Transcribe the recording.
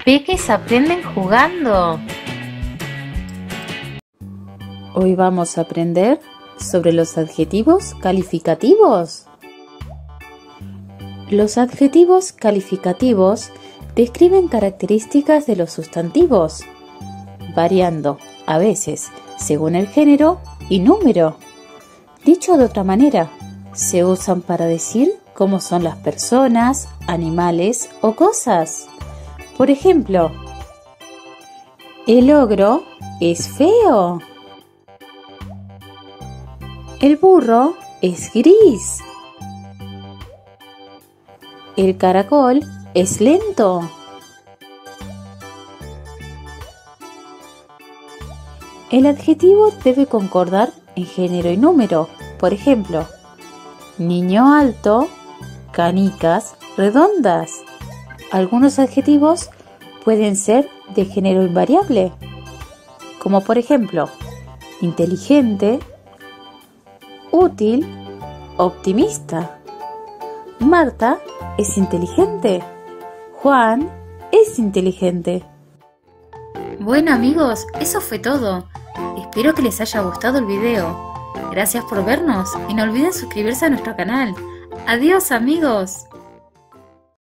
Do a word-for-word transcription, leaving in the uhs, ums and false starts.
peques aprenden jugando. Hoy vamos a aprender sobre los adjetivos calificativos. Los adjetivos calificativos describen características de los sustantivos, variando a veces según el género y número. Dicho de otra manera, se usan para decir cómo son las personas, animales o cosas. Por ejemplo, el ogro es feo. El burro es gris. El caracol es lento. El adjetivo debe concordar en género y número. Por ejemplo, niño alto, canicas redondas. Algunos adjetivos pueden ser de género invariable, como por ejemplo, inteligente, útil, optimista. Marta es inteligente. Juan es inteligente. Bueno amigos, eso fue todo. Espero que les haya gustado el video. Gracias por vernos y no olviden suscribirse a nuestro canal. Adiós amigos.